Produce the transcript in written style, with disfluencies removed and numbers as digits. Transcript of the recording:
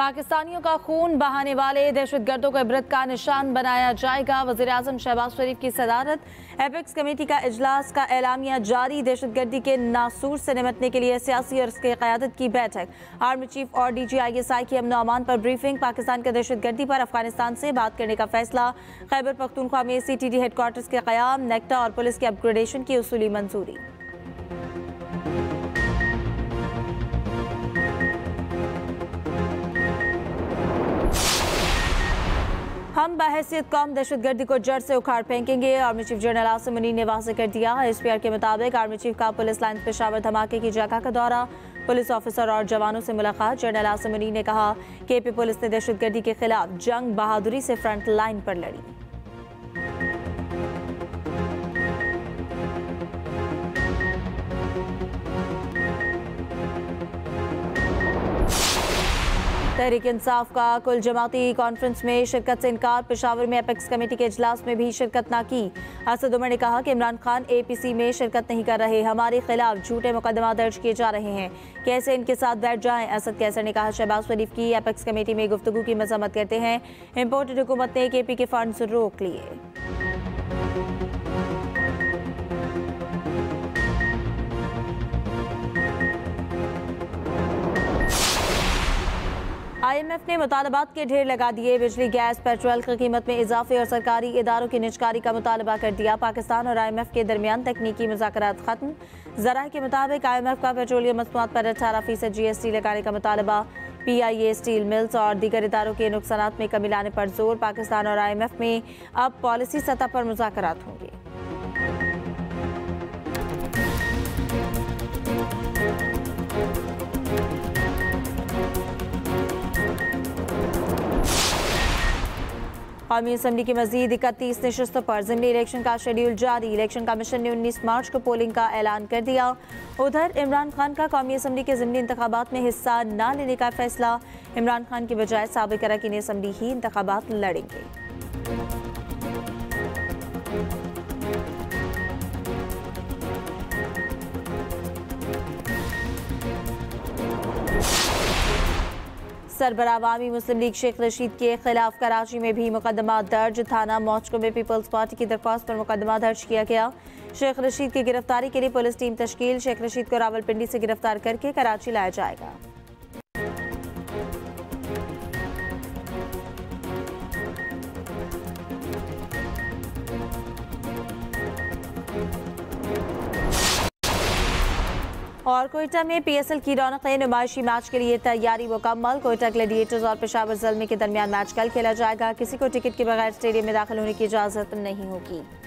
पाकिस्तानियों का खून बहाने वाले दहशतगर्दों को इबरत का निशान बनाया जाएगा। वज़ीर-ए-आज़म शहबाज शरीफ की सदारत एपेक्स कमेटी का इजलास का एलामिया जारी। दहशतगर्दी के नासूर से निपटने के लिए सियासी और उसके क़यादत की बैठक। आर्मी चीफ और DGISI की अमन अमान पर ब्रीफिंग। पाकिस्तान के दहशतगर्दी पर अफगानिस्तान से बात करने का फैसला। खैबर पख्तूनख्वा में CTD हेडक्वार्टर्स के क़याम। नेक्टा और पुलिस के अपग्रेडेशन की उसूली मंजूरी। हम बहैसियत कौम दहशतगर्दी को जड़ से उखाड़ फेंकेंगे। Army chief general Asim Munir ने वाज़ेह कर दिया। SPR के मुताबिक आर्मी चीफ का पुलिस लाइन पेशावर धमाके की जगह का दौरा, पुलिस ऑफिसर और जवानों से मुलाकात। जनरल आसिम मुनीर ने कहा कि AP पुलिस ने दहशतगर्दी के खिलाफ जंग बहादुरी से फ्रंट लाइन पर लड़ी। तहरीक इंसाफ का कुल जमाती कॉन्फ्रेंस में शिरकत से इनकार। पेशावर में एपेक्स कमेटी के इजलास में भी शिरकत न की। असद उमर ने कहा कि इमरान खान APC में शिरकत नहीं कर रहे, हमारे खिलाफ झूठे मुकदमा दर्ज किए जा रहे हैं, कैसे इनके साथ बैठ जाएं। असद कैसर ने कहा शहबाज शरीफ की एपेक्स कमेटी में गुफ्तगू की मजम्मत करते हैं। इम्पोर्टेड हुकूमत ने KP के फंड्स रोक लिए। IMF ने मुतालबात के ढेर लगा दिए। बिजली, गैस, पेट्रोल की कीमत में इजाफे और सरकारी इदारों की निजकारी का मुतालबा कर दिया। पाकिस्तान और IMF के दरमियान तकनीकी मुज़ाकरात खत्म। ज़राए के मुताबिक IMF का पेट्रोलियम मसनूआत पर 18% GST लगाने का मुतालबा। PIA, स्टील मिल्स और दीगर इदारों के नुकसानात में कमी लाने पर जोर। पाकिस्तान और IMF में अब पॉलिसी सतह पर मुज़ाकरात होंगे। कौमी असम्बली की मजीद 31 नशस्तों पर ज़िमनी इलेक्शन का शेड्यूल जारी। इलेक्शन कमीशन ने 19 मार्च को पोलिंग का ऐलान कर दिया। उधर इमरान खान का कौमी असम्बली के ज़िमनी इंतखाबात में हिस्सा न लेने का फैसला। इमरान खान की बजाय साबिक़ अरकान असम्बली ही इंतखाबात लड़ेंगे। सरबराह अवामी मुस्लिम लीग शेख रशीद के खिलाफ कराची में भी मुकदमा दर्ज। थाना मौचको में पीपल्स पार्टी की दरख्वास्त पर मुकदमा दर्ज किया गया। शेख रशीद की गिरफ्तारी के लिए पुलिस टीम तश्कील। शेख रशीद को रावलपिंडी से गिरफ्तार करके कराची लाया जाएगा। और कोयटा में PSL की रौनकें। नुमाइशी मैच के लिए तैयारी मुकम्मल। कोयटा ग्लैडिएटर्स और पेशावर ज़ल्मी के दरमियान मैच कल खेला जाएगा। किसी को टिकट के बगैर स्टेडियम में दाखिल होने की इजाज़त नहीं होगी।